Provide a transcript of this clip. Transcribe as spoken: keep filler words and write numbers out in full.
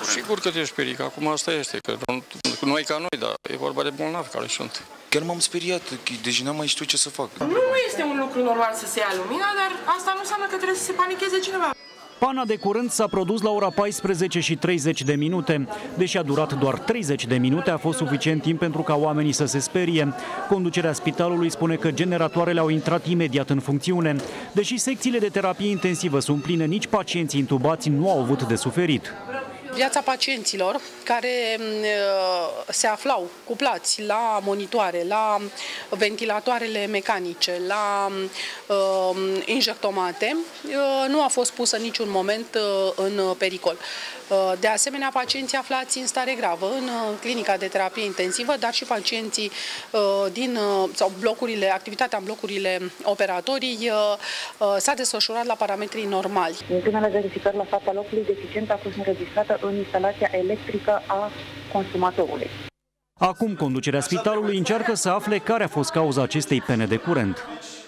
Sigur că te sperică, acum asta este, că noi ca noi, dar e vorba de bolnavi care sunt. Chiar m-am speriat, deci n-am mai știut ce să fac. Nu este un lucru normal să se ia lumina, dar asta nu înseamnă că trebuie să se panicheze cineva. Pana de curent s-a produs la ora paisprezece și treizeci de minute. Deși a durat doar treizeci de minute, a fost suficient timp pentru ca oamenii să se sperie. Conducerea spitalului spune că generatoarele au intrat imediat în funcțiune. Deși secțiile de terapie intensivă sunt pline, nici pacienții intubați nu au avut de suferit. Viața pacienților care se aflau cuplați la monitoare, la ventilatoarele mecanice, la uh, injectomate, uh, nu a fost pusă în niciun moment uh, în pericol. Uh, de asemenea, pacienții aflați în stare gravă în uh, clinica de terapie intensivă, dar și pacienții uh, din uh, sau blocurile, activitatea în blocurile operatorii uh, uh, s-a desfășurat la parametrii normali. În ultimele verificări la fața locului, deficiența a fost înregistrată în instalația electrică a consumatorului. Acum, conducerea spitalului încearcă să afle care a fost cauza acestei pene de curent.